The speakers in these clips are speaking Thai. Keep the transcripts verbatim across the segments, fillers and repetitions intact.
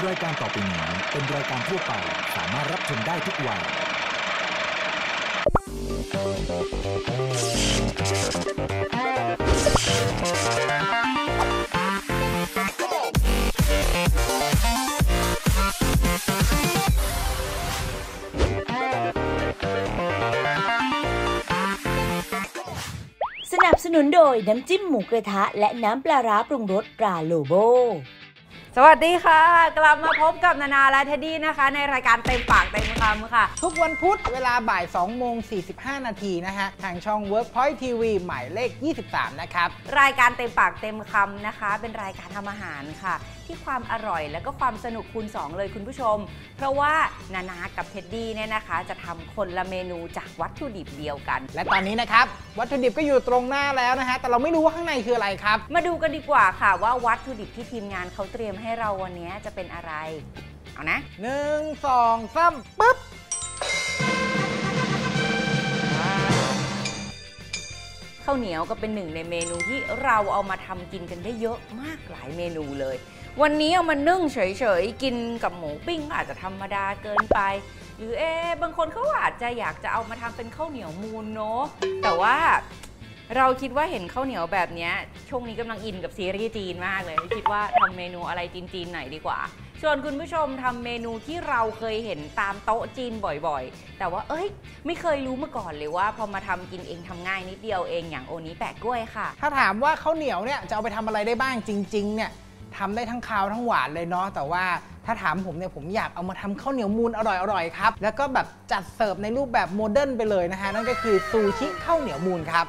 รายการต่อไปนี้เป็นรายการทั่วไปสามารถรับชมได้ทุกวัยสนับสนุนโดยน้ำจิ้มหมูกระทะและน้ำปลาร้าปรุงรสตราโลโบสวัสดีค่ะกลับมาพบกับนานาและเท็ดดี้นะคะในรายการเต็มปากเต็มคำค่ะทุกวันพุธเวลาบ่ายสองโมงสี่สิบห้านาทีนะฮะทางช่อง Workpoint ที วี หมายเลขยี่สิบสามนะครับรายการเต็มปากเต็มคำนะคะเป็นรายการทำอาหารค่ะที่ความอร่อยและก็ความสนุกคูณสองเลยคุณผู้ชมเพราะว่านานากับเท็ดดี้เนี่ยนะคะจะทำคนละเมนูจากวัตถุดิบเดียวกันและตอนนี้นะครับวัตถุดิบก็อยู่ตรงหน้าแล้วนะฮะแต่เราไม่รู้ว่าข้างในคืออะไรครับมาดูกันดีกว่าค่ะว่าวัตถุดิบที่ทีมงานเขาเตรียมให้เราวันนี้จะเป็นอะไรเอานะหนึ่งสองสามปึ๊บข้าวเหนียวก็เป็นหนึ่งในเมนูที่เราเอามาทำกินกันได้เยอะมากหลายเมนูเลยวันนี้เอามานึ่งเฉยๆกินกับหมูปิ้งอาจจะธรรมดาเกินไปหรือเอ๊บางคนเขาอาจจะอยากจะเอามาทำเป็นข้าวเหนียวมูนเนาะแต่ว่าเราคิดว่าเห็นข้าวเหนียวแบบนี้ช่วงนี้กำลังอินกับซีรีส์จีนมากเลยคิดว่าทำเมนูอะไรจีนๆหน่อยดีกว่าชวนคุณผู้ชมทำเมนูที่เราเคยเห็นตามโต๊ะจีนบ่อยๆแต่ว่าเอ้ยไม่เคยรู้มาก่อนเลยว่าพอมาทำกินเองทำง่ายนิดเดียวเองอย่างโอนี้แปะกล้วยค่ะถ้าถามว่าข้าวเหนียวเนี่ยจะเอาไปทำอะไรได้บ้างจริงๆเนี่ยทำได้ทั้งคาวทั้งหวานเลยเนาะแต่ว่าถ้าถามผมเนี่ยผมอยากเอามาทำข้าวเหนียวมูนอร่อยๆครับแล้วก็แบบจัดเสิร์ฟในรูปแบบโมเดิร์นไปเลยนะฮะนั่นก็คือซูชิข้าวเหนียวมูนครับ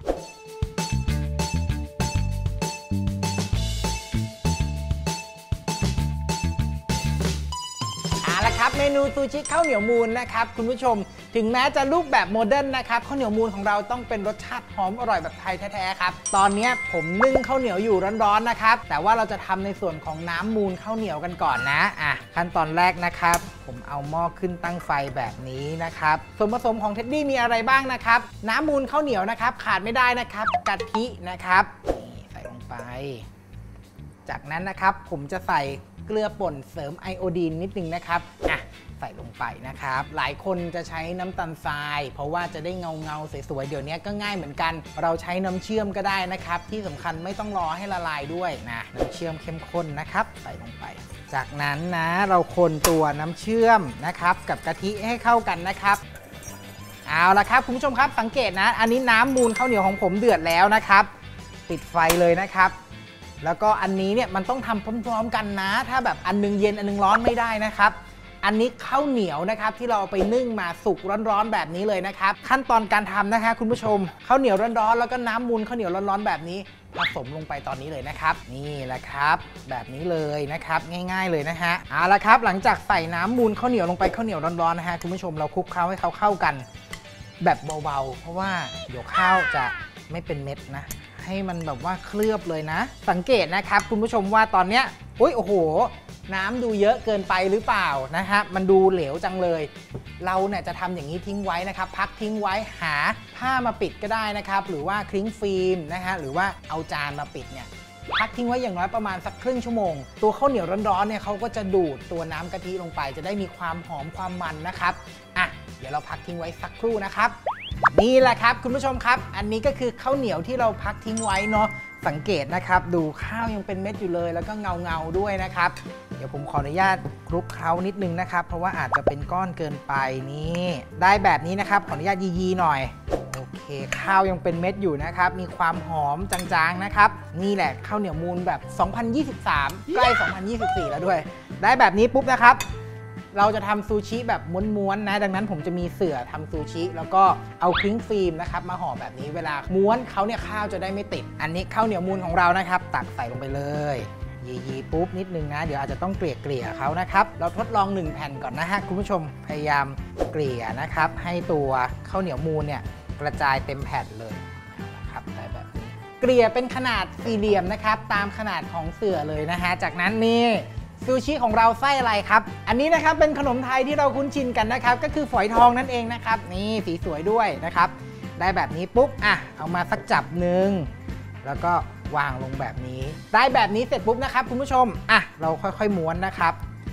เมนูซูชิข้าวเหนียวมูนนะครับคุณผู้ชมถึงแม้จะรูปแบบโมเดิร์นนะครับข้าวเหนียวมูนของเราต้องเป็นรสชาติหอมอร่อยแบบไทยแท้ๆครับตอนนี้ผมนึ่งข้าวเหนียวอยู่ร้อนๆนะครับแต่ว่าเราจะทำในส่วนของน้ำมูนข้าวเหนียวกันก่อนนะอ่ะขั้นตอนแรกนะครับผมเอาหม้อขึ้นตั้งไฟแบบนี้นะครับส่วนผสมของเท็ดดี้มีอะไรบ้างนะครับน้ำมูนข้าวเหนียวนะครับขาดไม่ได้นะครับกะทินะครับนี่ใส่ลงไปจากนั้นนะครับผมจะใส่เกลือป่นเสริมไอโอดีนนิดนึงนะครับอ่ะใส่ลงไปนะครับหลายคนจะใช้น้ำตาลทรายเพราะว่าจะได้เงาเงาสวยๆเดี๋ยวนี้ก็ง่ายเหมือนกันเราใช้น้ำเชื่อมก็ได้นะครับที่สำคัญไม่ต้องรอให้ละลายด้วยนะน้ำเชื่อมเข้มข้นนะครับใส่ลงไปจากนั้นนะเราคนตัวน้ำเชื่อมนะครับกับกะทิให้เข้ากันนะครับเอาละครับคุณผู้ชมครับสังเกตนะอันนี้น้ำมูนข้าวเหนียวของผมเดือดแล้วนะครับปิดไฟเลยนะครับแล้วก็อันนี้เนี่ยมันต้องทำพร้อมๆกันนะถ้าแบบอันนึงเย็นอันนึงร้อนไม่ได้นะครับอันนี้ข้าวเหนียวนะครับที่เราเอาไปนึ่งมาสุกร้อนๆแบบนี้เลยนะครับขั้นตอนการทำนะคะคุณผู้ชมข้าวเหนียวร้อนๆแล้วก็น้ำมูนข้าวเหนียวร้อนๆแบบนี้ผสมลงไปตอนนี้เลยนะครับนี่แหละครับแบบนี้เลยนะครับง่ายๆเลยนะฮะเอาละครับหลังจากใส่น้ำมูนข้าวเหนียวลงไปข้าวเหนียวร้อนๆนะฮะคุณผู้ชมเราคลุกเคล้าให้เขาเข้ากันแบบเบาๆเพราะว่าเดี๋ยวข้าวจะไม่เป็นเม็ดนะให้มันแบบว่าเคลือบเลยนะสังเกตนะครับคุณผู้ชมว่าตอนเนี้ยอุ้ยโอ้โหน้ำดูเยอะเกินไปหรือเปล่านะฮะมันดูเหลวจังเลยเราเนี่ยจะทำอย่างนี้ทิ้งไว้นะครับพักทิ้งไว้หาผ้ามาปิดก็ได้นะครับหรือว่าคลิ้งฟิล์มนะฮะหรือว่าเอาจานมาปิดเนี่ยพักทิ้งไว้อย่างน้อยประมาณสักครึ่งชั่วโมงตัวข้าวเหนียวร้อนๆเนี่ยเขาก็จะดูดตัวน้ำกะทิลงไปจะได้มีความหอมความมันนะครับอ่ะเดี๋ยวเราพักทิ้งไว้สักครู่นะครับนี่แหละครับคุณผู้ชมครับอันนี้ก็คือข้าวเหนียวที่เราพักทิ้งไว้เนาะสังเกตนะครับดูข้าวยังเป็นเม็ดอยู่เลยแล้วก็เงาเงาด้วยนะครับเดี๋ยวผมขออนุญาตคลุกเคล้านิดนึงนะครับเพราะว่าอาจจะเป็นก้อนเกินไปนี่ได้แบบนี้นะครับขออนุญาตยีๆหน่อยโอเคข้าวยังเป็นเม็ดอยู่นะครับมีความหอมจางๆนะครับนี่แหละข้าวเหนียวมูนแบบสองพันยี่สิบสามใกล้สองพันยี่สิบสี่แล้วด้วยได้แบบนี้ปุ๊บนะครับเราจะทำซูชิแบบม้วนๆนะดังนั้นผมจะมีเสื่อทำซูชิแล้วก็เอาคลิ้งฟิล์มนะครับมาห่อแบบนี้เวลาม้วนเขาเนี่ยข้าวจะได้ไม่ติดอันนี้ข้าวเหนียวมูนของเรานะครับตักใส่ลงไปเลยยีๆปุ๊บนิดนึงนะเดี๋ยวอาจจะต้องเกลี่ยเกลี่ยเขานะครับเราทดลองหนึ่งแผ่นก่อนนะฮะคุณผู้ชมพยายามเกลี่ยนะครับให้ตัวข้าวเหนียวมูนเนี่ยกระจายเต็มแผ่นเลยนะครับได้แบบนี้เกลี่ยเป็นขนาดสี่เหลี่ยมนะครับตามขนาดของเสื่อเลยนะฮะจากนั้นนี่ซูชิของเราไส้อะไรครับอันนี้นะครับเป็นขนมไทยที่เราคุ้นชินกันนะครับก็คือฝอยทองนั่นเองนะครับนี่สีสวยด้วยนะครับได้แบบนี้ปุ๊บอ่ะเอามาสักจับหนึ่งแล้วก็วางลงแบบนี้ได้แบบนี้เสร็จปุ๊บนะครับคุณผู้ชมอ่ะเราค่อยๆม้วนนะครับ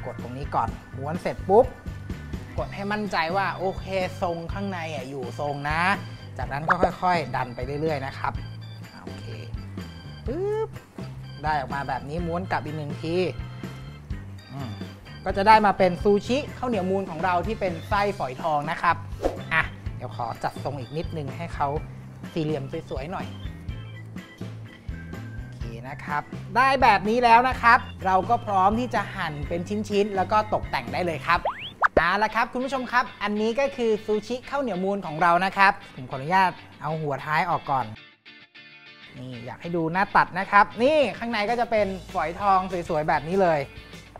กดตรงนี้ก่อนม้วนเสร็จปุ๊บกดให้มั่นใจว่าโอเคทรงข้างในอ่ะอยู่ทรงนะจากนั้นก็ค่อยๆดันไปเรื่อยๆนะครับโอเคปึ๊บได้ออกมาแบบนี้ม้วนกลับอีกหนึ่งทีก็จะได้มาเป็นซูชิข้าวเหนียวมูนของเราที่เป็นไส้ฝอยทองนะครับอ่ะเดี๋ยวขอจัดทรงอีกนิดนึงให้เขาสี่เหลี่ยมสวยๆหน่อยโอเคนะครับได้แบบนี้แล้วนะครับเราก็พร้อมที่จะหั่นเป็นชิ้นๆแล้วก็ตกแต่งได้เลยครับเอาละครับคุณผู้ชมครับอันนี้ก็คือซูชิข้าวเหนียวมูนของเรานะครับผมขออนุญาตเอาหัวท้ายออกก่อนนี่อยากให้ดูหน้าตัดนะครับนี่ข้างในก็จะเป็นฝอยทองสวยๆแบบนี้เลย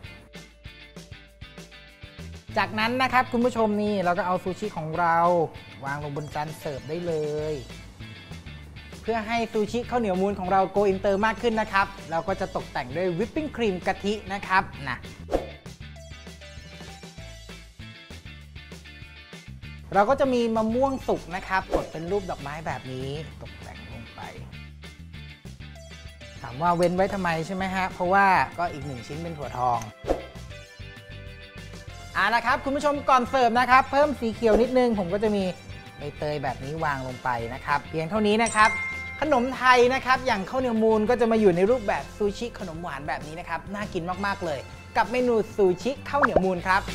จากนั้นนะครับคุณผู้ชมนี่เราก็เอาซูชิของเราวางลงบนจานเสิร์ฟได้เลยเพื่อให้ซูชิข้าวเหนียวมูนของเราโกอินเตอร์มากขึ้นนะครับเราก็จะตกแต่งด้วยวิปปิ้งครีมกะทินะครับนะเราก็จะมีมะม่วงสุกนะครับกดเป็นรูปดอกไม้แบบนี้ตกแต่งลงไปถามว่าเว้นไว้ทำไมใช่ไหมฮะเพราะว่าก็อีกหนึ่งชิ้นเป็นถั่วทองอ่านะครับคุณผู้ชมก่อนเสิร์ฟนะครับเพิ่มสีเขียวนิดนึงผมก็จะมีใบเตยแบบนี้วางลงไปนะครับเพียงเท่านี้นะครับขนมไทยนะครับอย่างข้าวเหนียวมูนก็จะมาอยู่ในรูปแบบซูชิขนมหวานแบบนี้นะครับน่ากินมากๆเลยกับเมนูซูชิข้าวเหนียวมูนครับ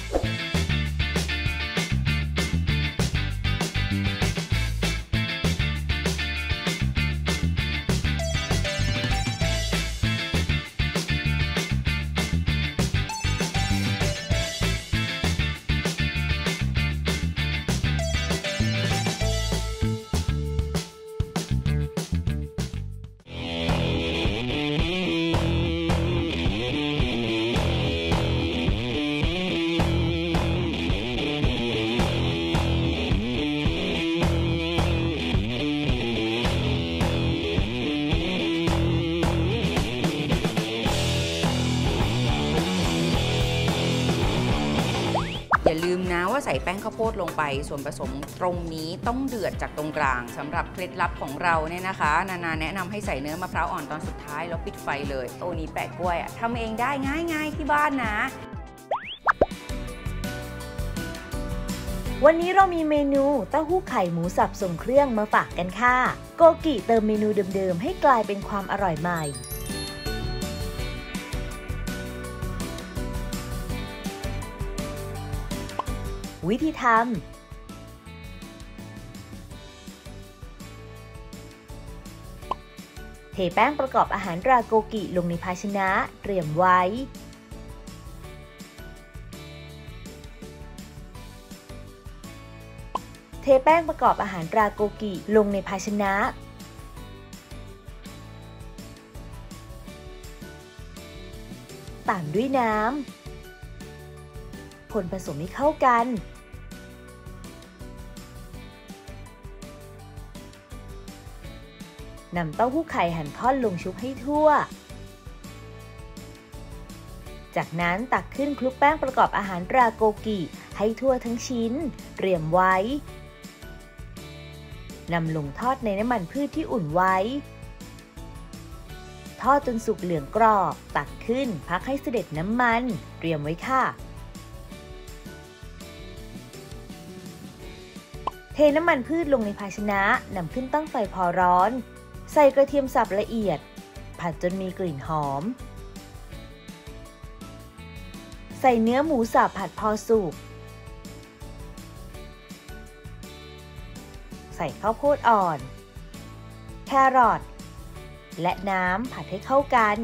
อย่าลืมนะว่าใส่แป้งข้าวโพดลงไปส่วนผสมตรงนี้ต้องเดือดจากตรงกลางสำหรับเคล็ดลับของเราเนี่ยนะคะนานาแนะนำให้ใส่เนื้อมะพร้าวอ่อนตอนสุดท้ายแล้วปิดไฟเลยโอนี้แปะกล้วยทำเองได้ง่ายๆที่บ้านนะวันนี้เรามีเมนูเต้าหู้ไข่หมูสับทรงเครื่องมาฝากกันค่ะโกกิเติมเมนูเดิมๆให้กลายเป็นความอร่อยใหม่วิธีทำเทแป้งประกอบอาหารราโกกิลงในภาชนะเตรียมไว้เทแป้งประกอบอาหารราโกกิลงในภาชนะตามด้วยน้ำคนผสมให้เข้ากันนำเต้าหู้ไข่หั่นท่อนลงชุบให้ทั่วจากนั้นตักขึ้นคลุกแป้งประกอบอาหารราโกกิให้ทั่วทั้งชิ้นเตรียมไว้นำลงทอดในน้ำมันพืชที่อุ่นไว้ทอดจนสุกเหลืองกรอบตักขึ้นพักให้เสด็จน้ำมันเตรียมไว้ค่ะเทน้ำมันพืชลงในภาชนะนำขึ้นตั้งไฟพอร้อนใส่กระเทียมสับละเอียดผัดจนมีกลิ่นหอมใส่เนื้อหมูสับผัดพอสุกใส่ข้าวโพดอ่อนแครอทและน้ำผัดให้เข้ากัน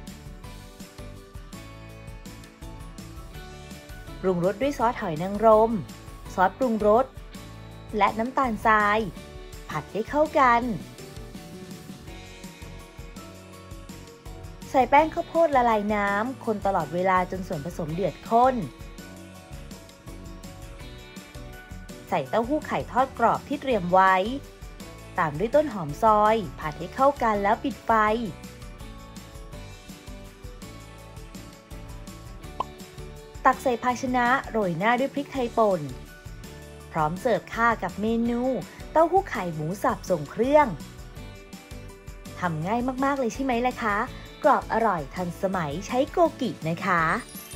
ปรุงรสด้วยซอสหอยนางรมซอสปรุงรสและน้ำตาลทรายผัดให้เข้ากันใส่แป้งข้าวโพดละลายน้ำคนตลอดเวลาจนส่วนผสมเดือดข้นใส่เต้าหู้ไข่ทอดกรอบที่เตรียมไว้ตามด้วยต้นหอมซอยผัดให้เข้ากันแล้วปิดไฟตักใส่ภาชนะโรยหน้าด้วยพริกไทยป่นพร้อมเสิร์ฟค่ะกับเมนูเต้าหู้ไข่หมูสับส่งเครื่องทำง่ายมากๆเลยใช่ไหมล่ะคะกรอบอร่อยทันสมัยใช้โกกินะคะ